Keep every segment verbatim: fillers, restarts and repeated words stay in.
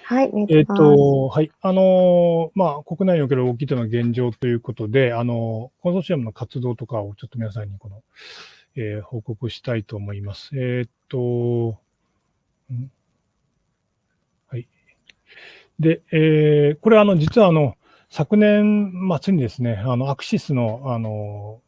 はい、お願いえっします。 と、はい。あの、まあ、国内における大きいとの現状ということで、あの、コンソーシアムの活動とかをちょっと皆さんにこの、えー報告したいと思います。えっと、んはい。で、えーこれはあの、実はあの、昨年末にですね、あの、アクシスの、あの、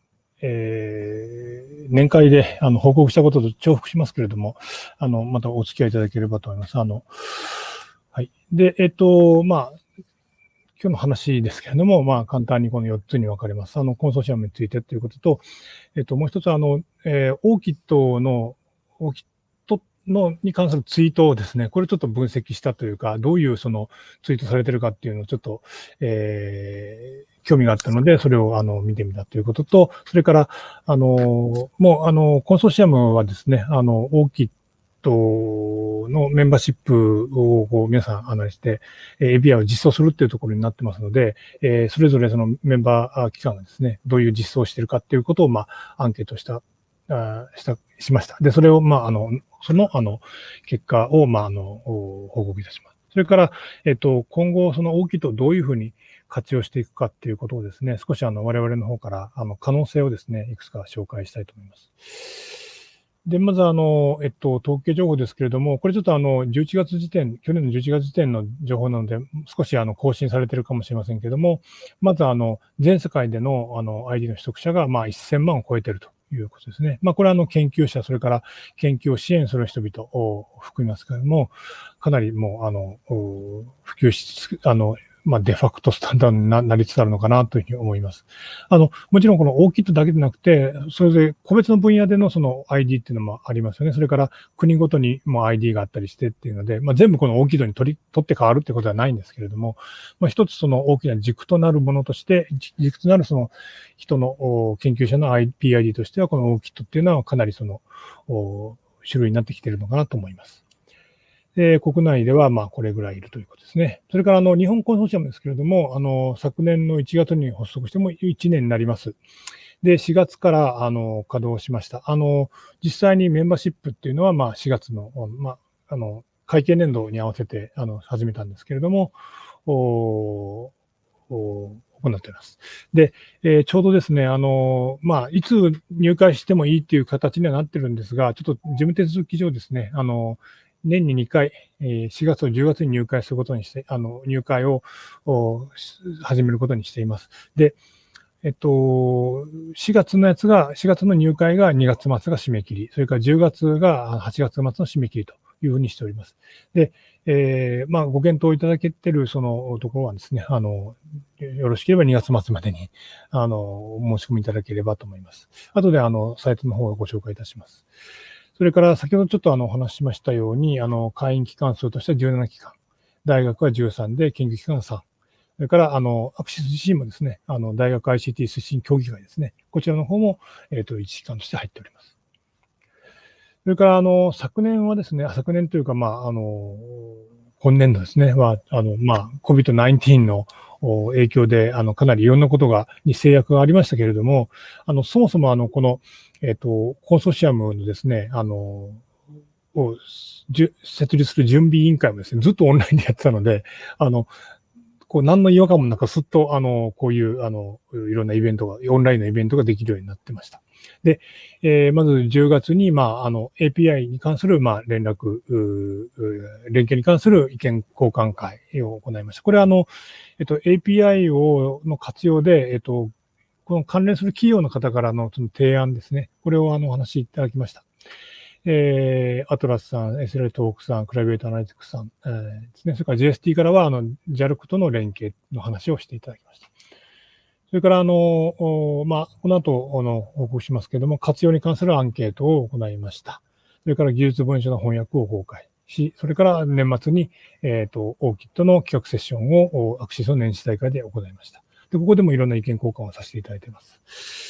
えー年会であの報告したことと重複しますけれども、あの、またお付き合いいただければと思います。あの、はい。で、えっと、まあ、今日の話ですけれども、まあ、簡単にこのよっつに分かれます。あの、コンソーシアムについてということと、えっと、もう一つ、あの、えー、オーキットの、オーキットのに関するツイートをですね、これちょっと分析したというか、どういうそのツイートされてるかっていうのをちょっと、えー、興味があったので、それをあの見てみたということと、それから、あの、もう、あの、コンソーシアムはですね、あの、オーキットのメンバーシップをこう皆さん案内して、エーピーアイ を実装するっていうところになってますので、えーそれぞれそのメンバー機関がですね、どういう実装をしているかっていうことを、まあ、アンケートした、あした、しました。で、それを、まあ、あの、その、あの、結果を、まあ、あの、報告いたします。それから、えっと、今後、その大きいとどういうふうに活用していくかっていうことをですね、少しあの、我々の方から、あの、可能性をですね、いくつか紹介したいと思います。で、まずあの、えっと、統計情報ですけれども、これちょっとあの、じゅういちがつ時点、去年のじゅういちがつ時点の情報なので、少しあの、更新されているかもしれませんけれども、まずあの、全世界でのあの、アイディー の取得者がまあせんまんを超えているということですね。まあ、これはあの、研究者、それから研究を支援する人々を含みますけれども、かなりもう、あの、普及し、あの、まあ、デファクトスタンダードにななりつつあるのかなというふうに思います。あの、もちろんこのオーキットだけでなくて、それぞれ個別の分野でのその アイディー っていうのもありますよね。それから国ごとにも アイディー があったりしてっていうので、まあ、全部このオーキットに取り、取って変わるってことはないんですけれども、まあ、一つその大きな軸となるものとして、軸となるその人の研究者の ピーアイディー としては、このオーキットっていうのはかなりその種類になってきているのかなと思います。で、国内ではまあこれぐらいいるということですね。それからあの日本コンソーシアムですけれども、あの昨年のいちがつに発足してもいちねんになります。で、しがつからあの稼働しました。あの実際にメンバーシップっていうのはまあしがつの、まあ、あの会計年度に合わせてあの始めたんですけれども、おお行っています。で、えー、ちょうどですね、あの、まあ、いつ入会してもいいっていう形にはなってるんですが、ちょっと事務手続き上ですね、あの、年ににかい、しがつとじゅうがつに入会することにして、あの、入会を始めることにしています。で、えっと、しがつのやつが、しがつの入会がにがつ末が締め切り、それからじゅうがつがはちがつ末の締め切りというふうにしております。で、えー、まあ、ご検討いただけているそのところはですね、あの、よろしければにがつ末までに、あの、申し込みいただければと思います。後で、あの、サイトの方をご紹介いたします。それから、先ほどちょっとあの、お話ししましたように、あの、会員機関数としてはじゅうななきかん、大学はじゅうさんで、研究機関はさん。それから、あの、アクシス自身もですね、あの、大学 アイシーティー 推進協議会ですね。こちらの方も、えっと、一機関として入っております。それから、あの、昨年はですね、昨年というか、まあ、あの、今年度ですね、は、あの、まあ、コビッドナインティーン の影響で、あの、かなりいろんなことが、に制約がありましたけれども、あの、そもそも、あの、この、えっと、コンソーシアムのですね、あの、を設立する準備委員会もですね、ずっとオンラインでやってたので、あの、こう、何の違和感もなく、すっと、あの、こういう、あの、いろんなイベントが、オンラインのイベントができるようになってました。で、えー、まずじゅうがつに、まあ、あの、エーピーアイ に関する、まあ、連絡、連携に関する意見交換会を行いました。これは、あの、えっと、エーピーアイ を、の活用で、えっと、この関連する企業の方からのその提案ですね。これを、あの、お話しいただきました。えー、アトラスさん、エスエルエー トークさん、クライベートアナリティクスさん、えー、ですね。それから ジェイエスティー からは、あの、ジャルク との連携の話をしていただきました。それから、あの、まあ、この後、あの、報告しますけれども、活用に関するアンケートを行いました。それから技術文書の翻訳を公開し、それから年末に、えっと、オーキットの企画セッションを、アクシスの年始大会で行いました。で、ここでもいろんな意見交換をさせていただいています。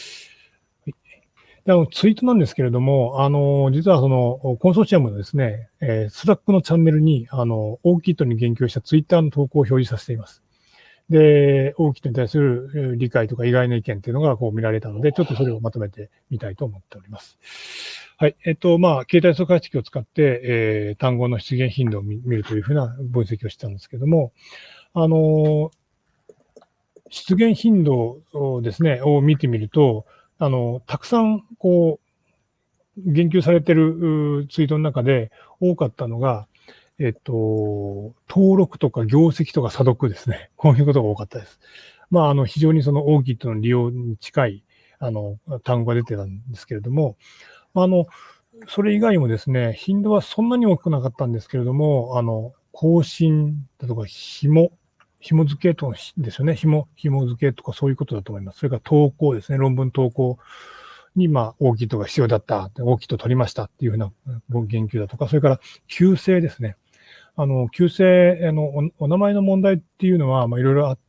であのツイートなんですけれども、あの、実はその、コンソーシアムのですね、えー、スラックのチャンネルに、あの、オーキットに言及したツイッターの投稿を表示させています。 で、オーキットに対する理解とか意外な意見っていうのがこう見られたので、ちょっとそれをまとめてみたいと思っております。はい。えっと、まあ、携帯素解析を使って、えー、単語の出現頻度を見るというふうな分析をしたんですけども、あの、出現頻度をですね、を見てみると、あの、たくさん、こう、言及されているツイートの中で多かったのが、えっと、登録とか業績とか査読ですね。こういうことが多かったです。まあ、あの、非常にそのオーキットの利用に近い、あの、単語が出てたんですけれども、あの、それ以外もですね、頻度はそんなに大きくなかったんですけれども、あの、更新だとか、紐、紐付けとですよね。紐、紐付けとかそういうことだと思います。それから投稿ですね。論文投稿に、まあ、オーキットが必要だった。オーキット取りましたっていうふうな言及だとか、それから、旧姓ですね。あの、旧姓、あのお、お名前の問題っていうのは、まあ、いろいろあって、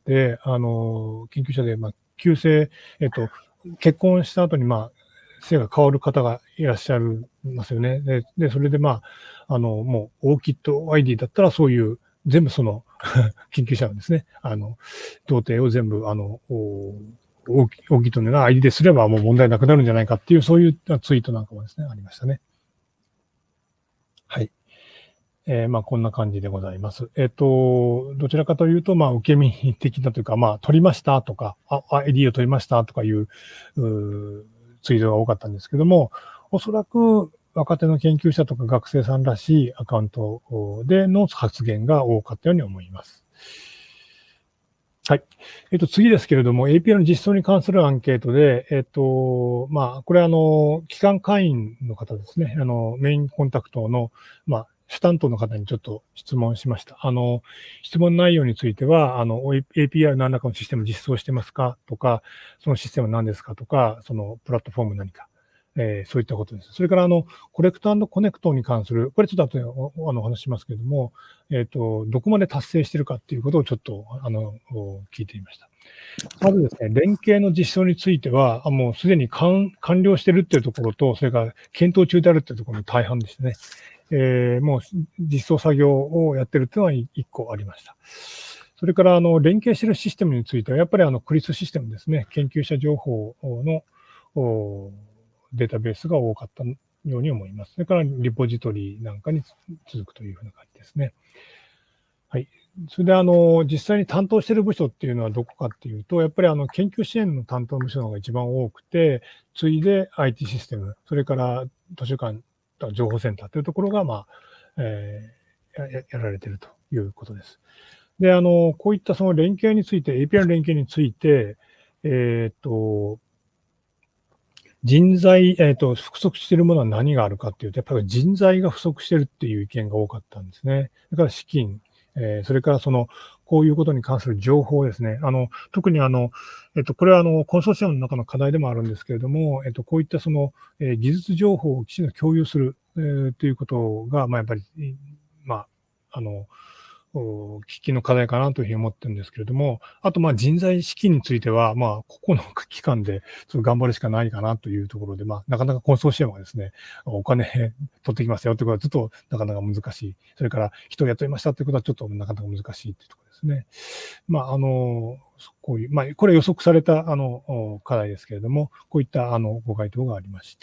あの、研究者で、まあ、旧姓、えっと、結婚した後に、まあ、姓が変わる方がいらっしゃるますよね。で、でそれでまあ、あの、もう、オーキット アイディー だったらそういう、全部その、研究者がですね、あの、童貞を全部、あの、オーキットのような アイディー ですればもう問題なくなるんじゃないかっていう、そういうツイートなんかもですね、ありましたね。はい。えー、まあ、こんな感じでございます。えっと、どちらかというと、まあ、受け身的なというか、まあ、取りましたとか、あ、アイディー を取りましたとかいう、うツイートが多かったんですけども、おそらく若手の研究者とか学生さんらしいアカウントでの発言が多かったように思います。はい。えっと、次ですけれども、エーピーアイ の実装に関するアンケートで、えっと、まあ、これあの、機関会員の方ですね、あの、メインコンタクトの、まあ、主担当の方にちょっと質問しました。あの、質問内容については、あの、エーピーアイ 何らかのシステム実装してますかとか、そのシステムは何ですかとか、そのプラットフォーム何か、えー、そういったことです。それから、あの、コレクト&コネクトに関する、これちょっと後でおあのお話しますけれども、えっと、どこまで達成しているかっていうことをちょっと、あの、聞いてみました。まずですね、連携の実装については、もうすでに完了しているっていうところと、それから検討中であるっていうところの大半でしてね、えー、もう実装作業をやってるっていうのは一個ありました。それから、あの、連携しているシステムについては、やっぱりあの、クリスシステムですね、研究者情報のデータベースが多かったように思います。それから、リポジトリなんかに続くというふうな感じですね。はい。それで、あの、実際に担当している部署っていうのはどこかっていうと、やっぱりあの、研究支援の担当部署の方が一番多くて、次いで アイティー システム、それから図書館、情報センターというところが、まあ、えー、や, やられているということです。で、あの、こういったその連携について、エーピーアイ の連携について、えっと、人材、えっと、不足しているものは何があるかっていうと、やっぱり人材が不足しているっていう意見が多かったんですね。それから資金、えー、それからその、こういうことに関する情報ですね。あの、特にあの、えっと、これはあの、コンソーシアムの中の課題でもあるんですけれども、えっと、こういったその、えー、技術情報をきちんと共有する、えー、ということが、まあ、やっぱり、まあ、あの、喫緊の課題かなというふうに思ってるんですけれども、あと、まあ、人材資金については、まあ、ここの期間で、ちょっと頑張るしかないかなというところで、まあ、なかなかコンソーシアムがですね、お金取ってきますよということは、ちょっとなかなか難しい。それから、人を雇いましたということは、ちょっとなかなか難しいというところですね。まあ、あの、こういう、まあ、これ予測された、あの、課題ですけれども、こういった、あの、ご回答がありました。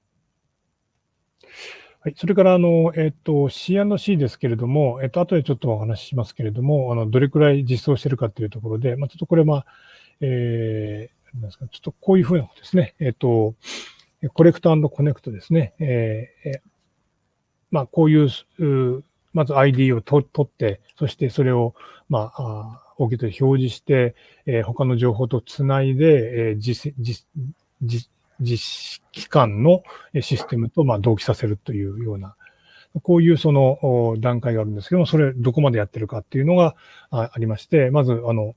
はい。それから、あの、えっと、シーアンドシー ですけれども、えっと、後でちょっとお話ししますけれども、あの、どれくらい実装しているかというところで、まあ、ちょっとこれ、まあ、えー、なんですか、ちょっとこういうふうなことですね。えっと、コレクト&コネクトですね。えー、まあ、こういう、まず アイディー をと取って、そしてそれを、まあ、大きいと表示して、えー、他の情報とつないで、えー、実、実、実、実機関のシステムとまあ同期させるというような、こういうその段階があるんですけども、それどこまでやってるかっていうのがありまして、まず、あの、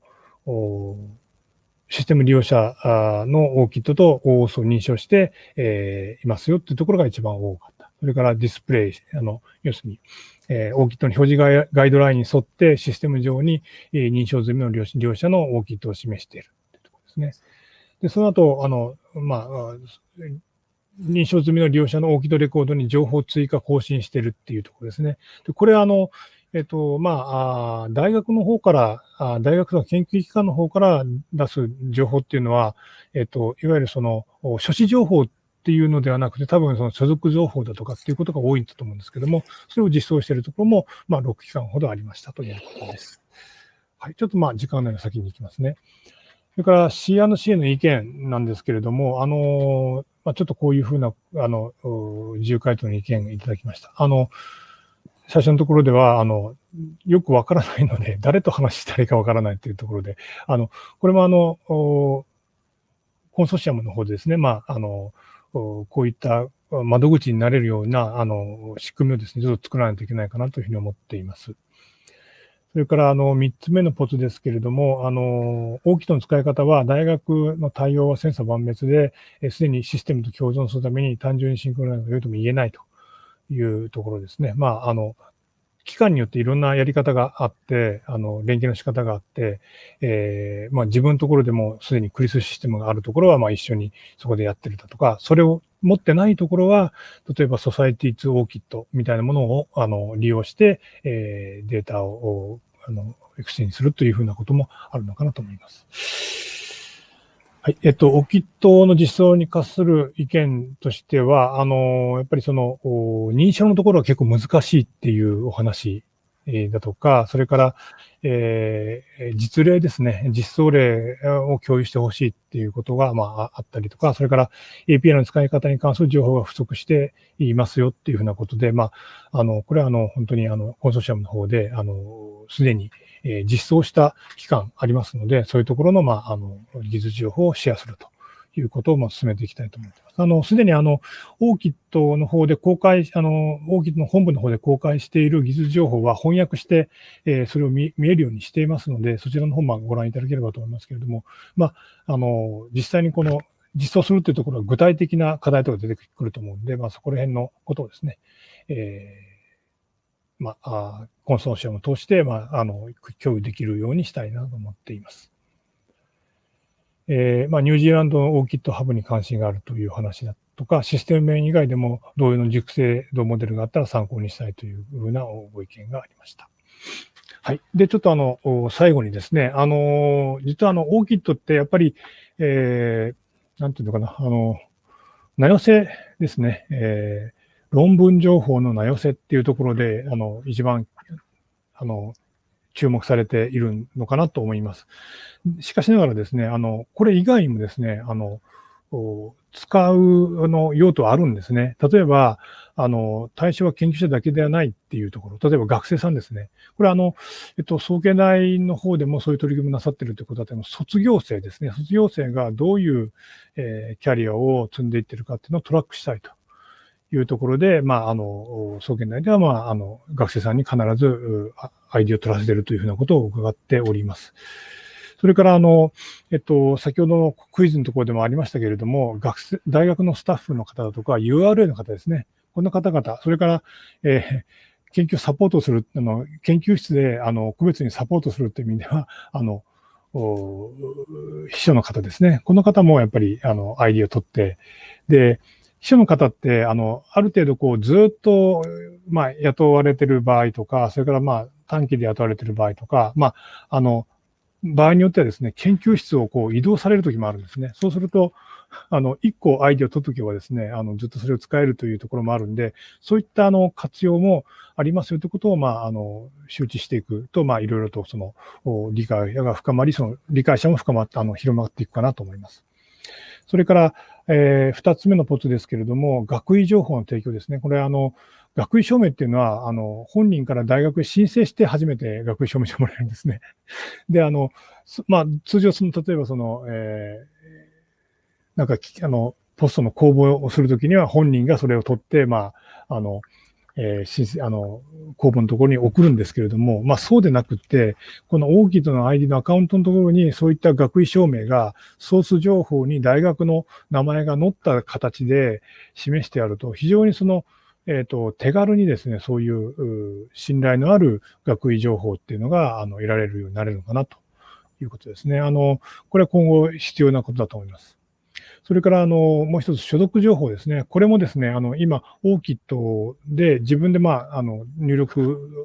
システム利用者のオーキットと オーオーエス を認証して、えー、いますよっていうところが一番多かった。それからディスプレイ、あの、要するに、えー、オーキットの表示ガイドラインに沿ってシステム上に、えー、認証済みの利用者のオーキットを示しているというところですね。で、その後、あの、まあ、認証済みの利用者のオーキットレコードに情報追加更新しているっていうところですね。で、これはあの、 えっと、まあ、あ大学の方から、あ大学の研究機関の方から出す情報っていうのは、えっと、いわゆるその、書士情報っていうのではなくて、多分その所属情報だとかっていうことが多いんだと思うんですけども、それを実装しているところも、まあ、ろく機関ほどありましたということです。はい。ちょっとまあ、時間内の先に行きますね。それから シーアンドシー への意見なんですけれども、あの、まあ、ちょっとこういうふうな、あの、自由回答の意見いただきました。あの、最初のところでは、あの、よくわからないので、誰と話したらいいかわからないというところで、あの、これもあの、コンソーシアムの方でですね、まあ、あの、こういった窓口になれるような、あの、仕組みをですね、ちょっと作らないといけないかなというふうに思っています。それから、あの、三つ目のポツですけれども、あの、オーキットの使い方は、大学の対応は千差万別で、すでにシステムと共存するために単純にシンクロナイズが良いとも言えないというところですね。まあ、あの、機関によっていろんなやり方があって、あの、連携の仕方があって、えー、まあ自分のところでもすでにクリスシステムがあるところは、まあ一緒にそこでやってるだとか、それを持ってないところは、例えばソサイティツオーキットみたいなものを、あの、利用して、えー、データを、あの、エクスチェンジするというふうなこともあるのかなと思います。はい。えっと、オーキットの実装に関する意見としては、あの、やっぱりその、認証のところは結構難しいっていうお話だとか、それから、えー、実例ですね、実装例を共有してほしいっていうことが、まあ、あったりとか、それから エーピーアイ の使い方に関する情報が不足していますよっていうふうなことで、まあ、あの、これはあの、本当にあの、コンソーシアムの方で、あの、すでにえー、実装した期間ありますので、そういうところの、まあ、あの、技術情報をシェアするということを、まあ、進めていきたいと思っています。あの、すでにあの、オーキットの方で公開、あの、オーキットの本部の方で公開している技術情報は翻訳して、えー、それを見見えるようにしていますので、そちらの方もご覧いただければと思いますけれども、まあ、あの、実際にこの、実装するというところは具体的な課題とか出てくると思うので、まあ、そこら辺のことをですね、えーまあ、コンソーシアムを通して、まあ、あの、共有できるようにしたいなと思っています。えー、まあ、ニュージーランドのオーキットハブに関心があるという話だとか、システム面以外でも同様の熟成度モデルがあったら参考にしたいというふうなご意見がありました。はい。で、ちょっとあの、最後にですね、あの、実はあの、オーキットってやっぱり、えー、なんていうのかな、あの、名寄せですね、えー論文情報の名寄せっていうところで、あの、一番、あの、注目されているのかなと思います。しかしながらですね、あの、これ以外にもですね、あの、使う、あの、用途はあるんですね。例えば、あの、対象は研究者だけではないっていうところ、例えば学生さんですね。これあの、えっと、総研大の方でもそういう取り組みなさっているということだと、卒業生ですね。卒業生がどういう、えー、キャリアを積んでいってるかっていうのをトラックしたいと。いうところで、まあ、あの、総研内では、まあ、あの、学生さんに必ずアイディアを取らせているというふうなことを伺っております。それから、あの、えっと、先ほどのクイズのところでもありましたけれども、学生、大学のスタッフの方だとか、ユーアールエー の方ですね。この方々、それから、えー、研究サポートする、あの、研究室で、あの、個別にサポートするという意味では、あの、秘書の方ですね。この方もやっぱり、あの、アイディアを取って、で、秘書の方って、あの、ある程度こう、ずっと、まあ、雇われてる場合とか、それからまあ、短期で雇われてる場合とか、まあ、あの、場合によってはですね、研究室をこう移動されるときもあるんですね。そうすると、あの、一個アイディアを取っとけばですね、あの、ずっとそれを使えるというところもあるんで、そういったあの、活用もありますよということを、まあ、あの、周知していくと、まあ、いろいろとその、理解が深まり、その、理解者も深まって、あの、広まっていくかなと思います。それから、えー、二つ目のポツですけれども、学位情報の提供ですね。これは、あの、学位証明っていうのは、あの、本人から大学へ申請して初めて学位証明書もらえるんですね。で、あの、まあ、通常、その、例えばその、えー、なんか、あの、ポストの公募をするときには本人がそれを取って、まあ、あの、えー、申請、あの、公募のところに送るんですけれども、まあそうでなくって、このオーキッドの アイディー のアカウントのところにそういった学位証明がソース情報に大学の名前が載った形で示してあると、非常にその、えっと、手軽にですね、そういう信頼のある学位情報っていうのが、あの、得られるようになれるのかなということですね。あの、これは今後必要なことだと思います。それから、あの、もう一つ、所属情報ですね。これもですね、あの、今、オーキッドで自分で、まあ、あの、入力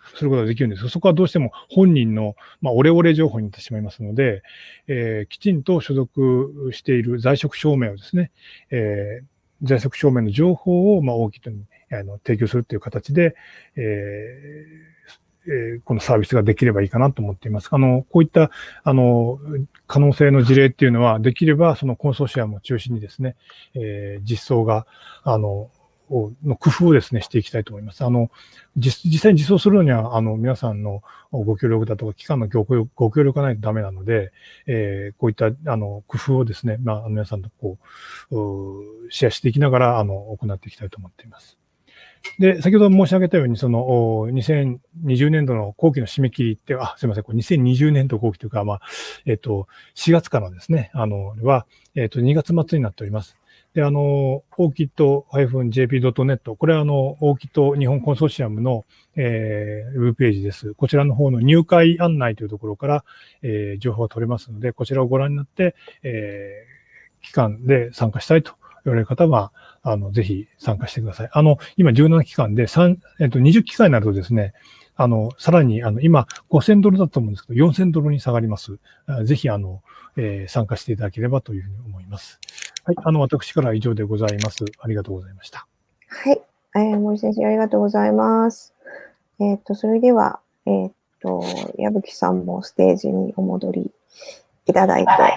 することができるんですが、そこはどうしても本人の、まあ、オレオレ情報になってしまいますので、えー、きちんと所属している在職証明をですね、えー、在職証明の情報を、まあ、大きくあの提供するという形で、えーえー、このサービスができればいいかなと思っています。あの、こういった、あの、可能性の事例っていうのは、できれば、そのコンソーシアムを中心にですね、えー、実装が、あの、の工夫をですね、していきたいと思います。あの、実、実際に実装するのには、あの、皆さんのご協力だとか、機関のご協力、ご協力がないとダメなので、えー、こういった、あの、工夫をですね、まあ、皆さんとこう、シェアしていきながら、あの、行っていきたいと思っています。で、先ほど申し上げたように、その、にせんにじゅうねんどの後期の締め切りって、あ、すいません、これにせんにじゅうねんど後期というか、まあ、えっと、しがつからですね、あの、は、えっと、にがつ末になっております。で、あの、オーキッド ジェーピー ドットネット、これはあの、オーキッド日本コンソーシアムの、えー、ウェブページです。こちらの方の入会案内というところから、えー、情報が取れますので、こちらをご覧になって、えー、期間で参加したいと言われる方は、あの、ぜひ参加してください。あの、今じゅうなな期間でさん、えっと、にじゅう期間になるとですね、あの、さらに、あの、今、ごせんドルだと思うんですけど、よんせんドルに下がります。ぜひ、あの、えー、参加していただければというふうに思います。はい。あの、私からは以上でございます。ありがとうございました。 はい。えー、森先生、ありがとうございます。えっと、それでは、えっと、矢吹さんもステージにお戻りいただいて。はい。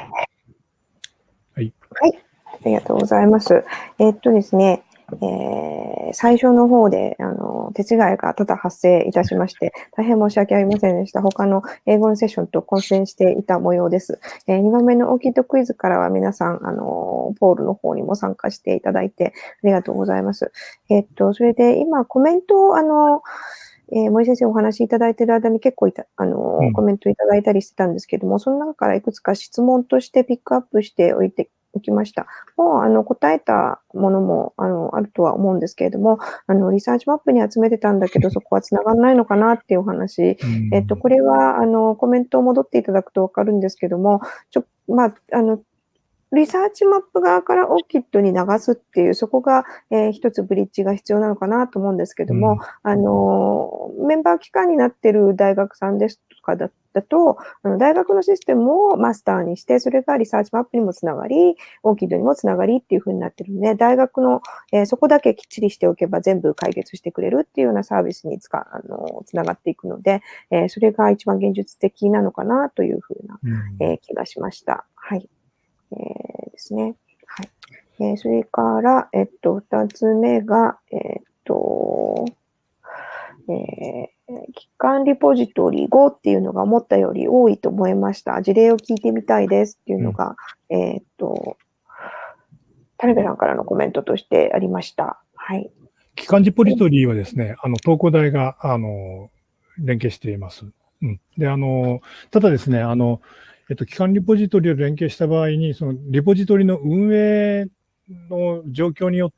はい。ありがとうございます。えっとですね、えー、最初の方で、あの、手違いが多々発生いたしまして、大変申し訳ありませんでした。他の英語のセッションと混戦していた模様です。えー、にばんめのオーキッドクイズからは皆さん、あの、ポールの方にも参加していただいて、ありがとうございます。えっと、それで今コメントを、あの、えー、森先生お話しいただいている間に結構いた、あの、うん、コメントいただいたりしてたんですけども、その中からいくつか質問としてピックアップしておいて、おきました。もう、あの、答えたものも、あの、あるとは思うんですけれども、あの、リサーチマップに集めてたんだけど、そこは繋がんないのかなっていうお話。えっと、これは、あの、コメントを戻っていただくとわかるんですけども、ちょ、まあ、あの、リサーチマップ側からオーキッドに流すっていう、そこが、えー、一つブリッジが必要なのかなと思うんですけども、うん、あの、メンバー機関になっている大学さんですとかだだと、あの大学のシステムをマスターにして、それがリサーチマップにもつながり、オーキッドにもつながりっていう風になってるので、大学の、えー、そこだけきっちりしておけば全部解決してくれるっていうようなサービスにつか、あの、つながっていくので、えー、それが一番現実的なのかなという風な、うん、えー、気がしました。はい。えー、ですね。はい。えー、それから、えっと、二つ目が、えっと、えー、機関リポジトリごっていうのが思ったより多いと思いました。事例を聞いてみたいですっていうのが、うん、えっと、田辺さんからのコメントとしてありました。はい。 機関リポジトリはですね、あの、東工大が、あの、連携しています。うん。で、あの、ただですね、あの、えっと、機関リポジトリを連携した場合に、そのリポジトリの運営の状況によって、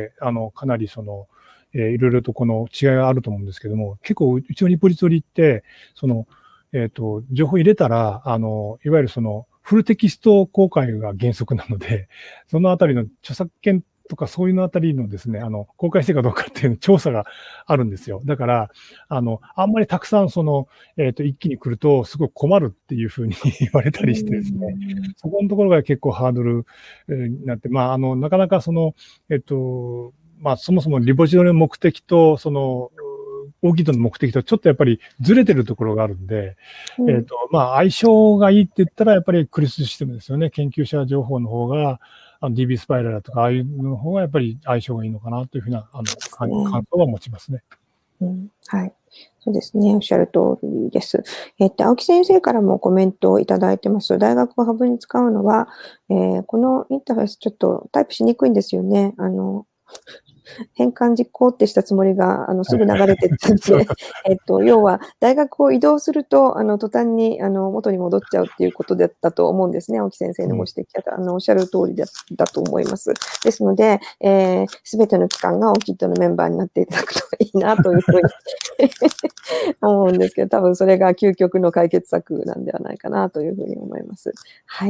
あの、かなりその、えー、いろいろとこの違いがあると思うんですけども、結構うちのリポジトリって、その、えっと、情報入れたら、あの、いわゆるその、フルテキスト公開が原則なので、そのあたりの著作権とかそういうのあたりのですね、あの、公開してるかどうかっていう調査があるんですよ。だから、あの、あんまりたくさんその、えっと、一気に来るとすごい困るっていうふうに言われたりしてですね、そこのところが結構ハードルになって、まあ、あの、なかなかその、えっと、まあ、そもそもリポジトリの目的と、その、オーキッドの目的とちょっとやっぱりずれてるところがあるんで、うん、えっと、まあ、相性がいいって言ったらやっぱりクリスシステムですよね。研究者情報の方が、あの ディービー スパイラルとか、ああいうのの方がやっぱり相性がいいのかなというふうな、あの、感想は持ちますね。 うん、はい。そうですね。おっしゃる通りです。えっと、青木先生からもコメントをいただいてます。大学がハブに使うのは、えー、このインターフェースちょっとタイプしにくいんですよね。あの、変換実行ってしたつもりが、あの、すぐ流れてったんで、えっと、要は、大学を移動すると、あの、途端に、あの、元に戻っちゃうっていうことだったと思うんですね。青木先生のご指摘だ、あの、おっしゃる通りだ、だと思います。ですので、えー、すべての機関がオーキッドのメンバーになっていただくといいな、というふうに思うんですけど、多分それが究極の解決策なんではないかな、というふうに思います。はい。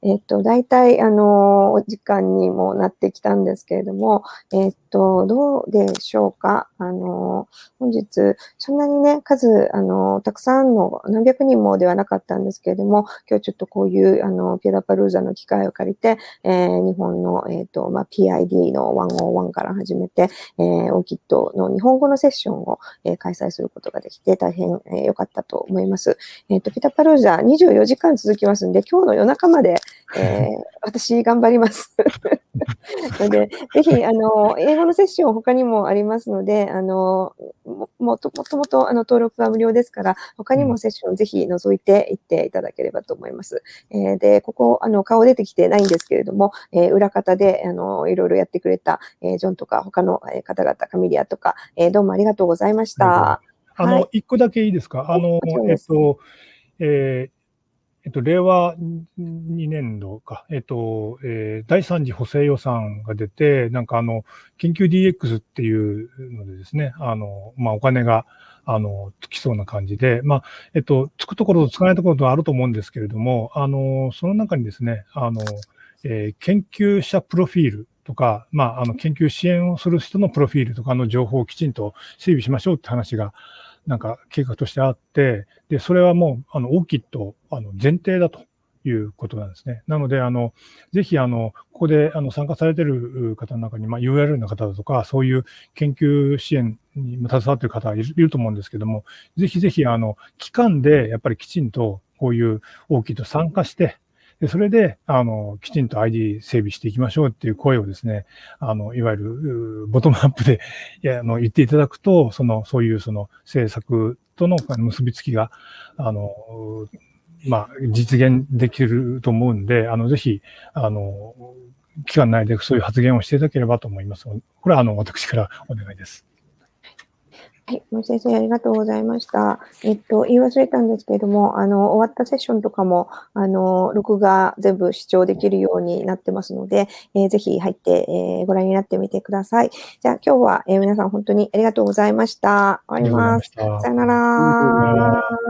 えっと、大体、あの、お時間にもなってきたんですけれども、えっと、どうでしょうか。あの、本日、そんなにね、数、あの、たくさんの、何百人もではなかったんですけれども、今日ちょっとこういう、あの、ピューダパルーザの機会を借りて、えー、日本の、えっと、まあ、ピーアイディー のひゃくいちから始めて、えー、オーキッドの日本語のセッションを、えー、開催することができて、大変良、えー、かったと思います。えっと、ピューダパルーザにじゅうよじかん続きますんで、今日の夜中まで、えー、私頑張ります。ので、ぜひ、あの、英語のセッション他にもありますので、あの、も、もともともと、あの、登録は無料ですから、他にもセッションぜひ覗いていっていただければと思います。えー、で、ここ、あの、顔出てきてないんですけれども、えー、裏方で、あの、いろいろやってくれた、えー、ジョンとか他の方々、カミリアとか、えー、どうもありがとうございました。 あの、一個だけいいですか。あの、えっと、えーえっと、令和にねんどか、えっと、えー、だいさん次補正予算が出て、なんかあの、研究 ディーエックス っていうのでですね、あの、まあ、お金が、あの、つきそうな感じで、まあ、えっと、つくところとつかないところとあると思うんですけれども、あの、その中にですね、あの、えー、研究者プロフィールとか、まあ、あの、研究支援をする人のプロフィールとかの情報をきちんと整備しましょうって話が、なんか計画としてあって、で、それはもう、あの、大きいと、あの、前提だということなんですね。なので、あの、ぜひ、あの、ここで、あの、参加されている方の中に、まあ、ユーアールエル の方だとか、そういう研究支援に携わっている方がいると思うんですけども、ぜひぜひ、あの、機関で、やっぱりきちんと、こういう大きいと参加して、で、それで、あの、きちんと アイディー 整備していきましょうっていう声をですね、あの、いわゆる、ボトムアップで、いや、あの、言っていただくと、その、そういうその政策との結びつきが、あの、まあ、実現できると思うんで、あの、ぜひ、あの、期間内でそういう発言をしていただければと思います。これは、あの、私からお願いです。 はい、森先生ありがとうございました。えっと、言い忘れたんですけれども、あの、終わったセッションとかも、あの、録画全部視聴できるようになってますので、えー、ぜひ入って、えー、ご覧になってみてください。じゃあ今日は、えー、皆さん本当にありがとうございました。終わります。さよなら。